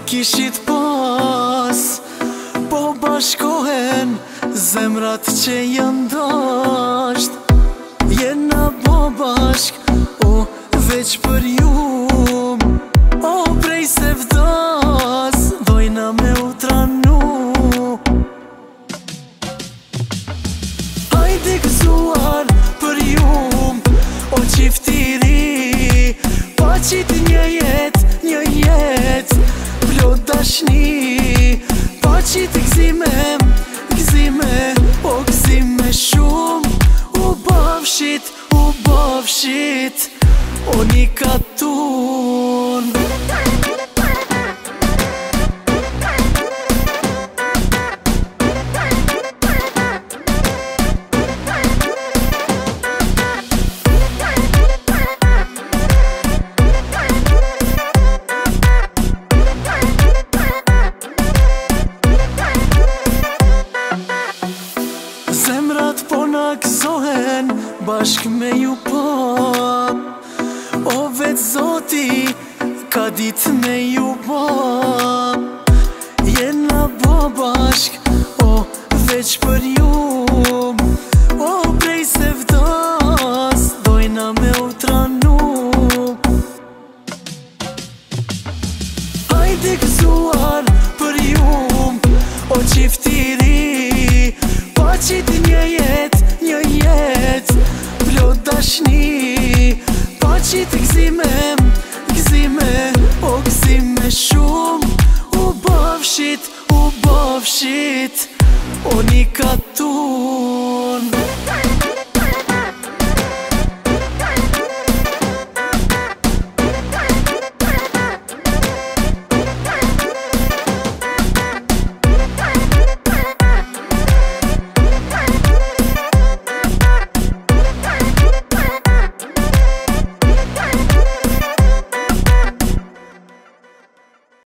kishit pas, po bashkohen zemrat që janë dasht. Jena po bashk, o veç për ju, o prej se vdas, dojna me u tranu. Hajde gëzuar për ju, o qiftiri, paqit një jet, plot dashni. Paqit gëzime, o gëzime shumë. U bafshit, o një katun. Zemrat po na gëzohen bashk me ju pa, o vetë Zoti ka dit me ju pa. Jena po bashk, o veç për ju, o prej se vdas, dojna me u tranu. Hajde gëzuar për ju, o qiftiri, paqit një jet, plot dashni. Paqit gëzime, o gëzime shumë. U bafshit, o një katun.